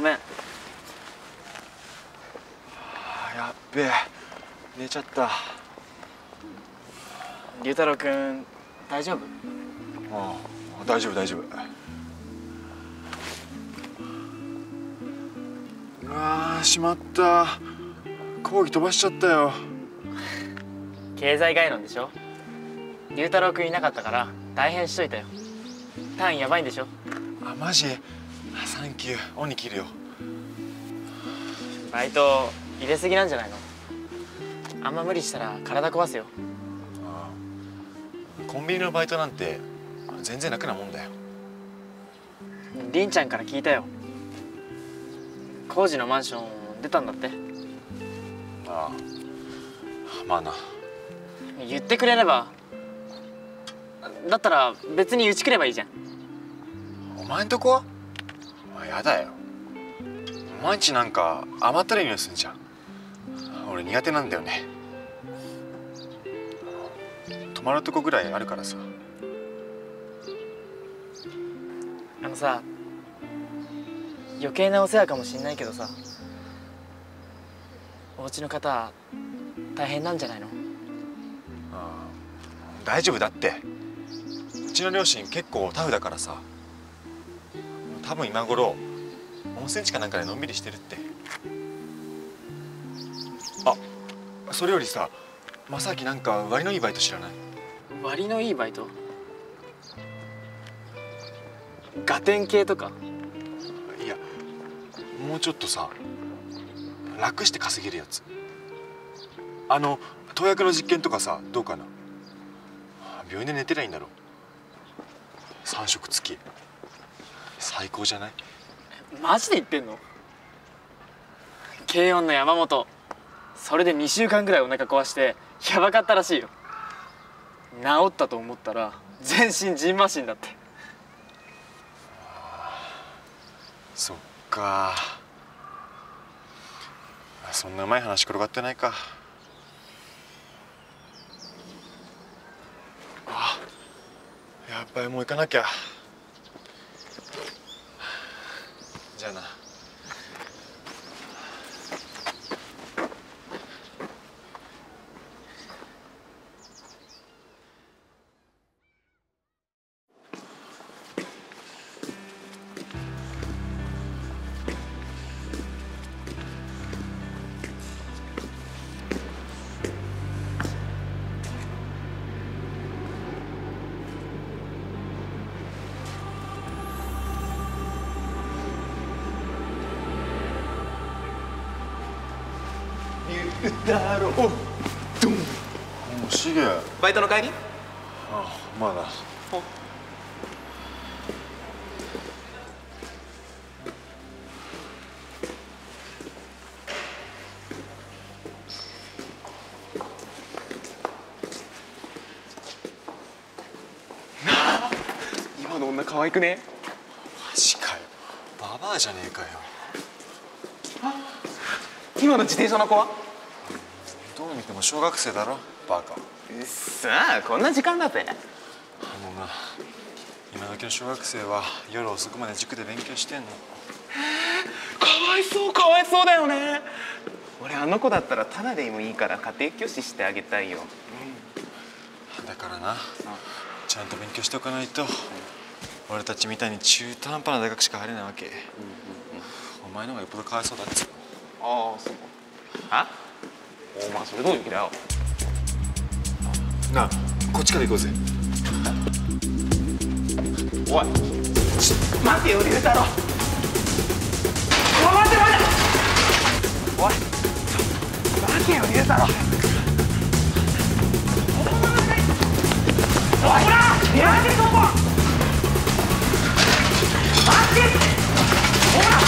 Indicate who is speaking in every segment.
Speaker 1: めん。
Speaker 2: やっべえ、寝ちゃった。
Speaker 1: 龍太郎くん大丈夫？
Speaker 2: ああ、大丈夫大丈夫。うわー、しまった。講義飛ばしちゃったよ。
Speaker 1: 経済概論でしょ。龍太郎くんいなかったから大変しといたよ。単位やばいんでしょ。
Speaker 2: あ、マジ？サンキュー。鬼切るよ。
Speaker 1: バイト入れすぎなんじゃないの？あんま無理したら体壊すよ。
Speaker 2: ああ、コンビニのバイトなんて全然楽なもんだよ。
Speaker 1: 凛ちゃんから聞いたよ。工事のマンション出たんだって。
Speaker 2: ああ、まあな。
Speaker 1: 言ってくれれば。だったら別にうち来ればいいじゃん。
Speaker 2: お前んとこ？やだよ。お前んちなんか甘ったるい匂いすんじゃん。俺苦手なんだよね。泊まるとこぐらいあるからさ。
Speaker 1: あのさ、余計なお世話かもしんないけどさ、お家の方大変なんじゃないの？
Speaker 2: ああ、大丈夫だって。うちの両親結構タフだからさ。多分今頃温泉地かなんかでのんびりしてるって。あ、それよりさ、正明なんか割のいいバイト知らない？
Speaker 1: 割のいいバイト？ガテン系とか？
Speaker 2: いや、もうちょっとさ、楽して稼げるやつ。投薬の実験とかさ、どうかな？病院で寝てりゃいいんだろ。3食付き最高じゃない？
Speaker 1: マジで言ってんの？軽音の山本、それで2週間ぐらいお腹壊してやばかったらしいよ。治ったと思ったら全身ジンマシンだって。
Speaker 2: そっか。そんなうまい話転がってないか。あ、やっぱりもう行かなきゃ。じゃあな。
Speaker 3: だろう。ドン。
Speaker 2: おお、しげ。
Speaker 3: バイトの帰り？
Speaker 2: あ、まあな。
Speaker 3: 今の女可愛くね？
Speaker 2: マジかよ。ババアじゃねえかよ。
Speaker 3: 今の自転車の子は？
Speaker 2: どう見ても小学生だろ、バカ。
Speaker 3: さあ、こんな時間だぜ。
Speaker 2: な、今時の小学生は夜遅くまで塾で勉強してんの。
Speaker 3: かわいそう、かわいそうだよね。俺あの子だったらタダでもいいから家庭教師してあげたいよ。
Speaker 2: だからな、ちゃんと勉強しておかないと、俺たちみたいに中途半端な大学しか入れないわけ。お前の方がよっぽどかわいそうだっつうの。
Speaker 3: ああ、そう。あ？お前それどういう気だよ。
Speaker 2: なあ、こっちから行こうぜ。
Speaker 3: おい、待てよ龍太郎。待て待て。おい、待てよ龍太郎。おい、ほら待てそこ。待てってほら。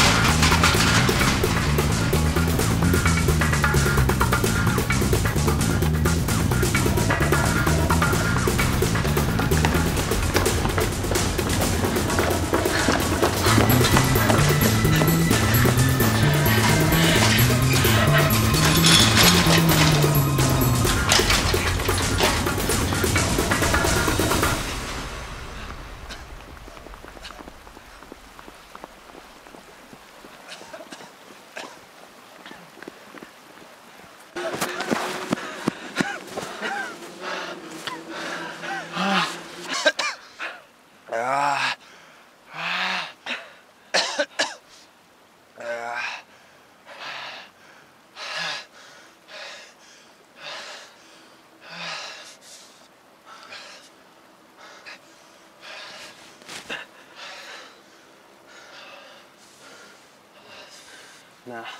Speaker 3: なあ、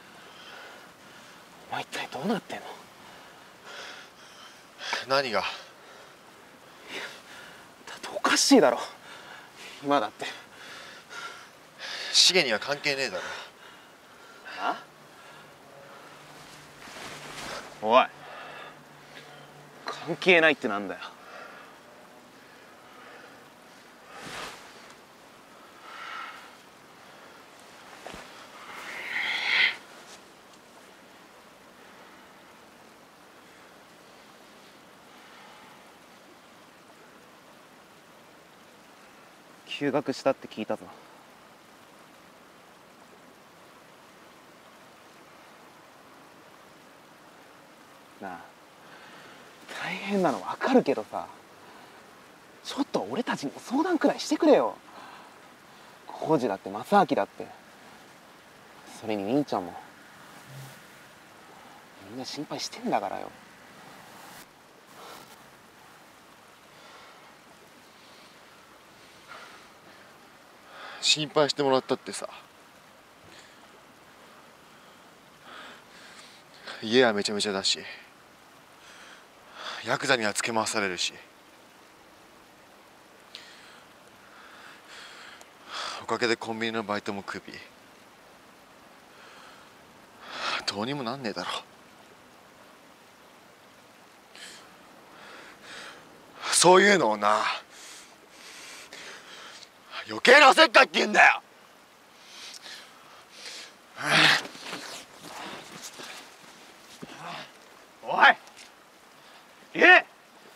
Speaker 3: お前一体どうなってんの？
Speaker 2: 何が？
Speaker 3: だっておかしいだろ今だって。
Speaker 2: シゲには関係ねえだろ。
Speaker 3: あ？おい、関係ないってなんだよ。休学したって聞いたぞ。なあ、大変なの分かるけどさ、ちょっと俺たちにも相談くらいしてくれよ。浩二だって正明だって、それに兄ちゃんもみんな心配してんだからよ。
Speaker 2: 心配してもらったってさ、家はめちゃめちゃだし、ヤクザにはつけ回されるし、おかげでコンビニのバイトもクビ。どうにもなんねえだろ。そういうのをな、余計なおせっかいって言うんだよ。
Speaker 3: おい、言え。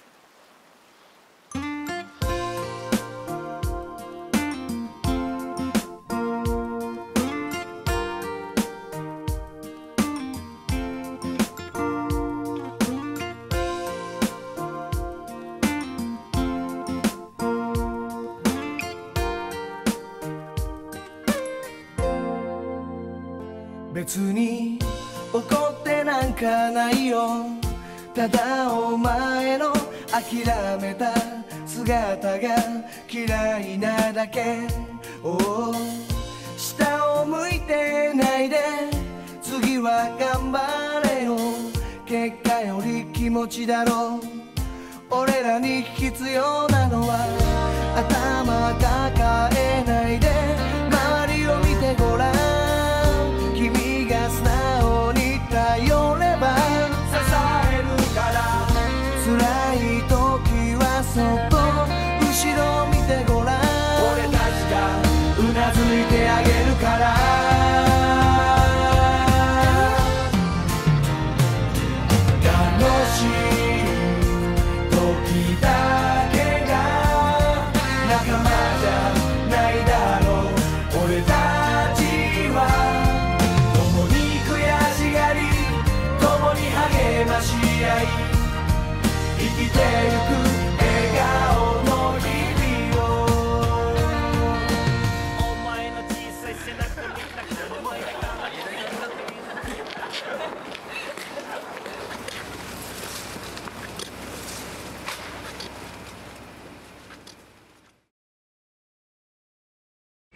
Speaker 4: 別に怒ってなんかないよ。ただお前の諦めた姿が嫌いなだけ。おお、下を向いてないで、次は頑張れよ。結果より気持ちだろう。俺らに必要なのは頭抱えないで、周りを見てごらん。君が素直に頼れば支えるから。辛い時はそっと後ろ見てごらん。俺たちがうなずいてあげるから。楽しい時だけが仲間じゃないだろう。俺たちは共に悔しがり、共に励まし合い、生きてゆく